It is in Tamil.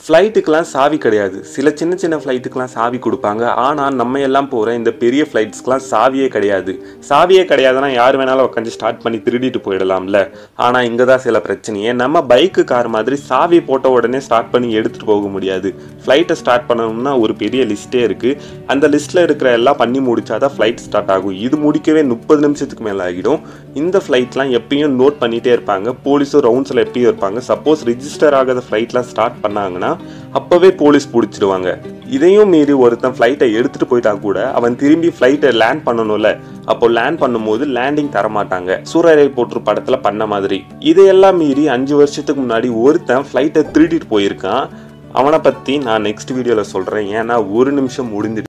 ஃப்ளைட்டுக்கெலாம் சாவி கிடையாது. சில சின்ன சின்ன ஃப்ளைட்டுக்கெலாம் சாவி கொடுப்பாங்க. ஆனால் நம்ம எல்லாம் போகிற இந்த பெரிய ஃப்ளைட்ஸ்க்கெலாம் சாவியே கிடையாது. சாவியே கிடையாதுன்னா யார் வேணாலும் உட்காந்து ஸ்டார்ட் பண்ணி திருடிட்டு போயிடலாம்ல. ஆனால் இங்கே தான் சில பிரச்சனையே. நம்ம பைக்கு கார் மாதிரி சாவி போட்ட உடனே ஸ்டார்ட் பண்ணி எடுத்துகிட்டு போக முடியாது. ஃப்ளைட்டை ஸ்டார்ட் பண்ணணும்னா ஒரு பெரிய லிஸ்ட்டே இருக்குது. அந்த லிஸ்ட்டில் இருக்கிற எல்லாம் பண்ணி முடிச்சா தான் ஃப்ளைட் ஸ்டார்ட் ஆகும். இது முடிக்கவே 30 நிமிஷத்துக்கு மேலே ஆகிடும். இந்த ஃப்ளைட்லாம் எப்பயும் நோட் பண்ணிகிட்டே இருப்பாங்க. போலீஸும் ரவுண்ட்ஸில் எப்பயும் இருப்பாங்க. சப்போஸ் ரிஜிஸ்டர் ஆகாத ஃப்ளைட்லாம் ஸ்டார்ட் பண்ணாங்கன்னா அப்பவே போலீஸ் பிடிச்சிடுவாங்க. இதையும் மீறி ஒருத்தன் ஃப்ளைட்டை எடுத்துட்டு போயிட்டா கூட அவன் திரும்பி ஃப்ளைட்டை லேண்ட் பண்ணணும்ல. அப்போ லேண்ட் பண்ணும்போது லேண்டிங் தரமாட்டாங்க. சூரரை போற்று படத்துல பண்ண மாதிரி. இதையெல்லாம் மீறி 5 வருஷத்துக்கு முன்னாடி ஒருத்தன் ஃப்ளைட்டை திருடிட்டு போயிருக்கான். அவனை பத்தி நான் நெக்ஸ்ட் வீடியோல சொல்றேன். ஏன்னா 1 நிமிஷம் முடிஞ்சிடுச்சு.